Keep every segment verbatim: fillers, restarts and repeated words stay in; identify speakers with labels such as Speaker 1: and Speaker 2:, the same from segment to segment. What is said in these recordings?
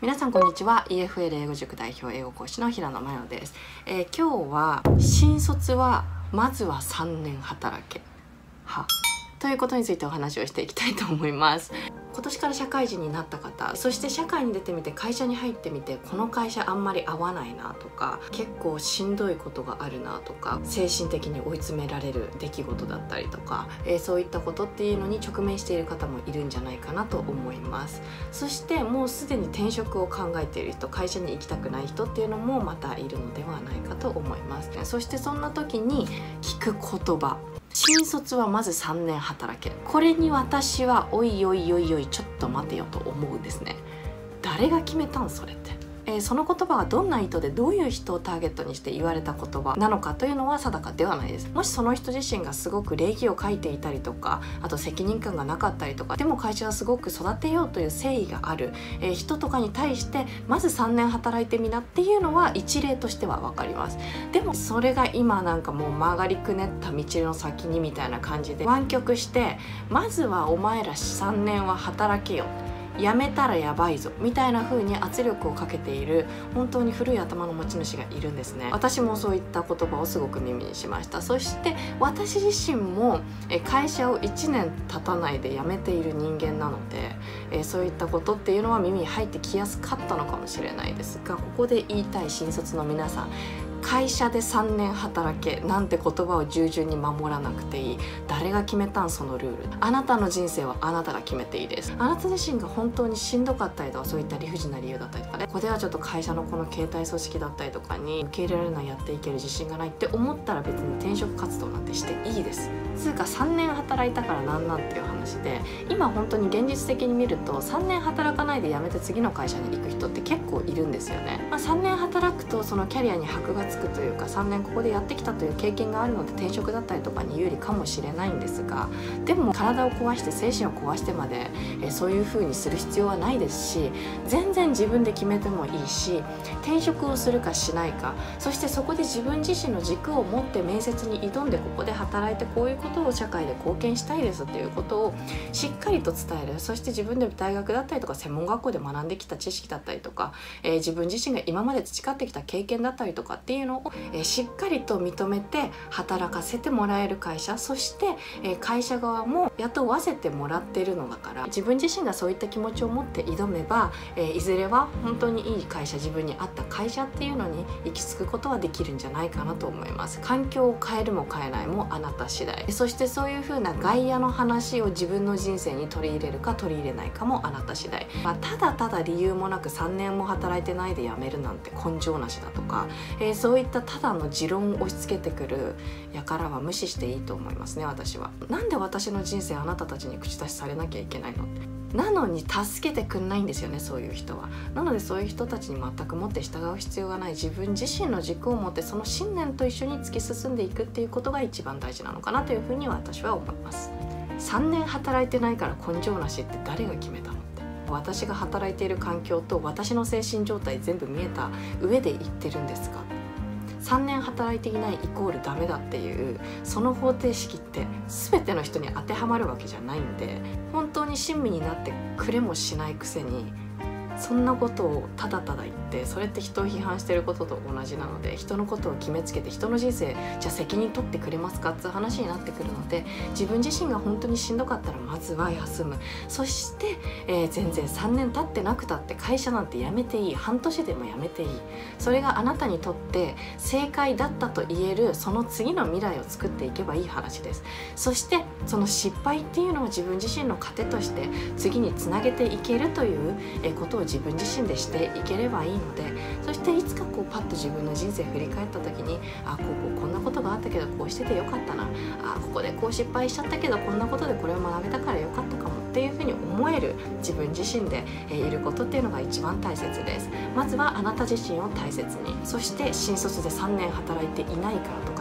Speaker 1: 皆さんこんにちは。 イーエフエル 英語塾代表英語講師の平野真世です。えー、今日は新卒はまずはさんねん働けはということについてお話をしていきたいと思います。今年から社会人になった方、そして社会に出てみて会社に入ってみて、この会社あんまり合わないなとか、結構しんどいことがあるなとか、精神的に追い詰められる出来事だったりとか、えー、そういったことっていうのに直面している方もいるんじゃないかなと思います。そしてもうすでに転職を考えている人、会社に行きたくない人っていうのもまたいるのではないかと思います。そしてそんな時に聞く言葉、新卒はまずさんねん働け。これに私はおいおいおいおいちょっと待てよと思うんですね。誰が決めたんそれって。えー、その言葉はどんな意図でどういう人をターゲットにして言われた言葉なのかというのは定かではないです。もしその人自身がすごく礼儀を書いていたりとか、あと責任感がなかったりとか、でも会社はすごく育てようという誠意がある、えー、人とかに対してまずさんねん働いてみなっていうのは一例としては分かります。でもそれが今なんかもう曲がりくねった道の先にみたいな感じで湾曲して、まずはお前らさんねんは働けよ、やめたらやばいぞみたいな風に圧力をかけている本当に古い頭の持ち主がいるんですね。私もそういった言葉をすごく耳にしました。そして私自身も会社をいちねん経たないで辞めている人間なので、そういったことっていうのは耳に入ってきやすかったのかもしれないですが、ここで言いたい新卒の皆さん、会社でさんねん働けなんて言葉を従順に守らなくていい。誰が決めたんそのルール。あなたの人生はあなたが決めていいです。あなた自身が本当にしんどかったりとか、そういった理不尽な理由だったりとかね、ここではちょっと会社のこの形態組織だったりとかに受け入れられない、やっていける自信がないって思ったら別に転職活動なんてしていいです。つうかさんねん働いたからなんなんっていう話で、今本当に現実的に見るとさんねん働かないで辞めて次の会社に行く人って結構いるんですよね。まあ、さんねん働くとそのキャリアに箔がつくというか、さんねんここでやってきたという経験があるので転職だったりとかに有利かもしれないんですが、でも体を壊して精神を壊してまでえそういう風にする必要はないですし、全然自分で決めてもいいし、転職をするかしないか、そしてそこで自分自身の軸を持って面接に挑んで、ここで働いてこういうことを社会で貢献したいですっていうことをしっかりと伝える。そして自分で大学だったりとか専門学校で学んできた知識だったりとか、えー、自分自身が今まで培ってきた経験だったりとかっていうのを、えー、しっかりと認めて働かせてもらえる会社、そして、えー、会社側も雇わせてもらってるのだから、自分自身がそういった気持ちを持って挑めば、えー、いずれは本当にいい会社、自分に合った会社っていうのに行き着くことはできるんじゃないかなと思います。環境を変えるも変えないもあなた次第。そしてそういう風な外野の話を自分の人生に取り入れるか取り入れないかもあなた次第。まあ、ただただ理由もなくさんねんも働いてないで辞めるなんて根性なしだとか、えー、そういったただの持論を押し付けてくる輩は無視していいと思いますね。私はなんで私の人生あなたたちに口出しされなきゃいけないのって。なのに助けてくんないんですよね、そういう人は。なのでそういう人たちに全くもって従う必要がない。自分自身の軸を持ってその信念と一緒に突き進んでいくっていうことが一番大事なのかなというふうには私は思います。さんねん働いてないから根性なしって誰が決めたのって。私が働いている環境と私の精神状態全部見えた上で言ってるんですか。さんねん働いていないイコールダメだっていうその方程式って全ての人に当てはまるわけじゃないんで、本当に親身になってくれもしないくせにそんなことをただただ言って、それって人を批判してることと同じなので、人のことを決めつけて人の人生じゃあ責任取ってくれますかっていう話になってくるので、自分自身が本当にしんどかったらまずは休む。そして、えー、全然さんねん経ってなくたって会社なんて辞めていい。半年でも辞めていい。それがあなたにとって正解だったと言えるその次の未来を作っていけばいい話です。そしてその失敗っていうのを自分自身の糧として次につなげていけるということを自分自身でしていければいいので、そしていつかこうパッと自分の人生振り返った時に、あ、こうこうこんなことがあったけどこうしててよかったな、あ、ここでこう失敗しちゃったけどこんなことでこれを学べたからよかったかもっていうふうに思える自分自身でいることっていうのが一番大切です。まずはあなた自身を大切に。そして新卒でさんねん働いていないからとかいう理由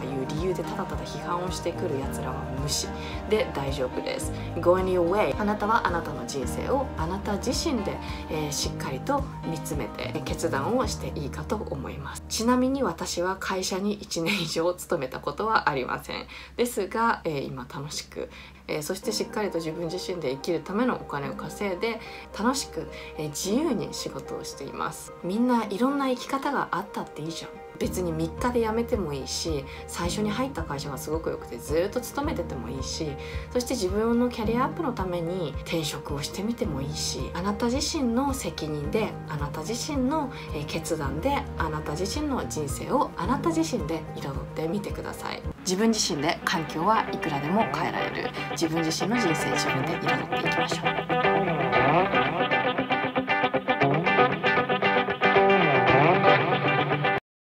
Speaker 1: 由でただただ批判をしてくるやつらは無視で大丈夫です。 Going your way、 あなたはあなたの人生をあなた自身で、えー、しっかりと見つめて決断をしていいかと思います。ちなみに私は会社にいちねん以上勤めたことはありません。ですが、えー、今楽しく、えー、そしてしっかりと自分自身で生きるためのお金を稼いで楽しく、えー、自由に仕事をしています。みんないろんな生き方があったっていいじゃん。別にみっかで辞めてもいいし、最初に入った会社がすごく良くてずっと勤めててもいいし、そして自分のキャリアアップのために転職をしてみてもいいし、あなた自身の責任で、あなた自身の決断で、あなた自身の人生をあなた自身で彩ってみてください。自分自身で環境はいくらでも変えられる。自分自身の人生自分で彩っていきましょう。